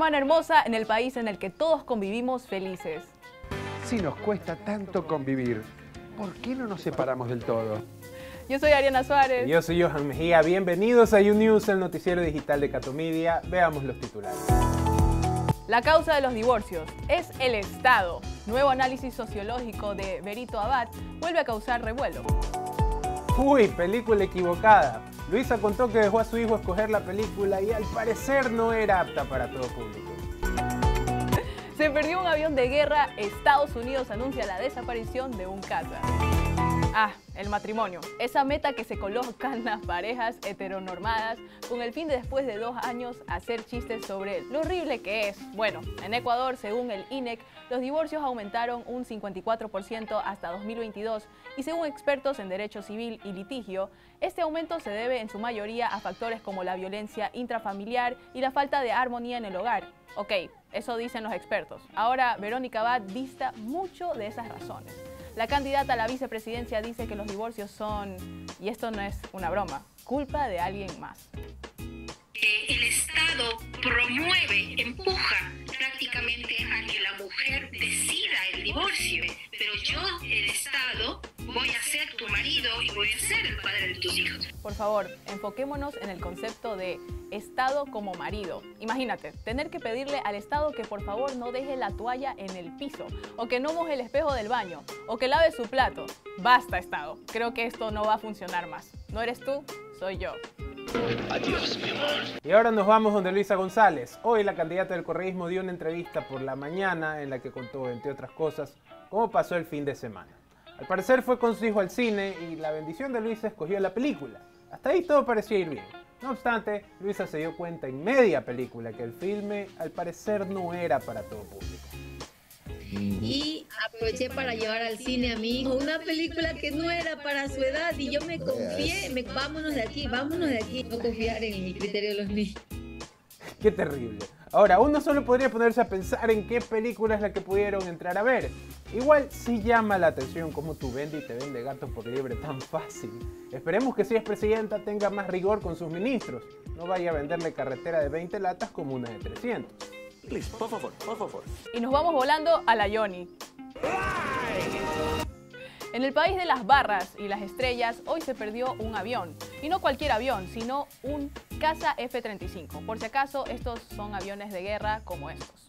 semana hermosa en el país en el que todos convivimos felices. Si nos cuesta tanto convivir, ¿por qué no nos separamos del todo? Yo soy Ariana Suárez. Y yo soy Johan Mejía. Bienvenidos a YouNews, el noticiero digital de Catomedia. Veamos los titulares. La causa de los divorcios es el Estado. Nuevo análisis sociológico de Berito Abad vuelve a causar revuelo. Uy, película equivocada. Luisa contó que dejó a su hijo escoger la película y al parecer no era apta para todo público. Se perdió un avión de guerra. Estados Unidos anuncia la desaparición de un caza. El matrimonio. Esa meta que se colocan las parejas heteronormadas con el fin de, después de 2 años, hacer chistes sobre lo horrible que es. Bueno, en Ecuador, según el INEC, los divorcios aumentaron un 54% hasta 2022 y según expertos en derecho civil y litigio, este aumento se debe en su mayoría a factores como la violencia intrafamiliar y la falta de armonía en el hogar. Ok, eso dicen los expertos. Ahora, Verónica Abad dista mucho de esas razones. La candidata a la vicepresidencia dice que los divorcios son, y esto no es una broma, culpa de alguien más. El Estado promueve, empuja prácticamente a que la mujer decida el divorcio. Pero yo, el Estado, voy a ser tu marido y voy a ser el padre de tus hijos. Por favor, enfoquémonos en el concepto de Estado como marido. Imagínate, tener que pedirle al Estado que por favor no deje la toalla en el piso, o que no moje el espejo del baño, o que lave su plato. Basta, Estado. Creo que esto no va a funcionar más. No eres tú, soy yo. Adiós, mi amor. Y ahora nos vamos donde Luisa González. Hoy la candidata del correísmo dio una entrevista por la mañana en la que contó, entre otras cosas, cómo pasó el fin de semana. Al parecer fue con su hijo al cine y la bendición de Luisa escogió la película. Hasta ahí todo parecía ir bien. No obstante, Luisa se dio cuenta en media película que el filme al parecer no era para todo público. Y aproveché para llevar al cine a mi hijo una película que no era para su edad y yo me confié, vámonos de aquí, no confiar en el criterio de los niños. ¡Qué terrible! Ahora, uno solo podría ponerse a pensar en qué película es la que pudieron entrar a ver. Igual sí llama la atención cómo tu vende y te vende gatos por liebre tan fácil. Esperemos que si es presidenta tenga más rigor con sus ministros. No vaya a venderle carretera de 20 latas como una de 300. Please, por favor, por favor. Y nos vamos volando a la Yoni. En el país de las barras y las estrellas, hoy se perdió un avión. Y no cualquier avión, sino un caza F-35. Por si acaso, estos son aviones de guerra como estos.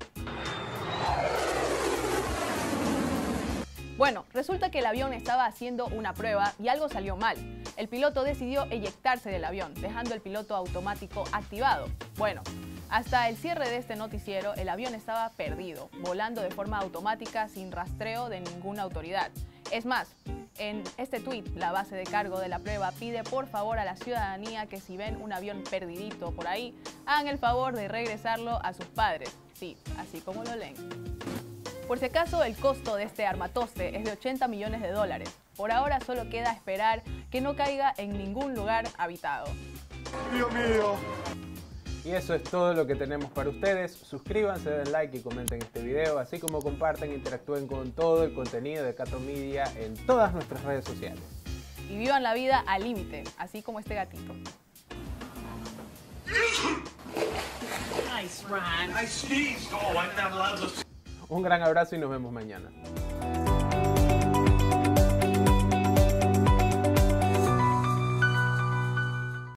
Bueno, resulta que el avión estaba haciendo una prueba y algo salió mal. El piloto decidió eyectarse del avión, dejando el piloto automático activado. Bueno, hasta el cierre de este noticiero, el avión estaba perdido, volando de forma automática sin rastreo de ninguna autoridad. Es más, en este tuit, la base de cargo de la prueba pide por favor a la ciudadanía que si ven un avión perdidito por ahí, hagan el favor de regresarlo a sus padres. Sí, así como lo leen. Por si acaso, el costo de este armatoste es de $80 millones. Por ahora solo queda esperar que no caiga en ningún lugar habitado. ¡Dios mío! Y eso es todo lo que tenemos para ustedes. Suscríbanse, den like y comenten este video, así como compartan e interactúen con todo el contenido de Catomedia en todas nuestras redes sociales. Y vivan la vida al límite, así como este gatito. Nice, Ron. Un gran abrazo y nos vemos mañana.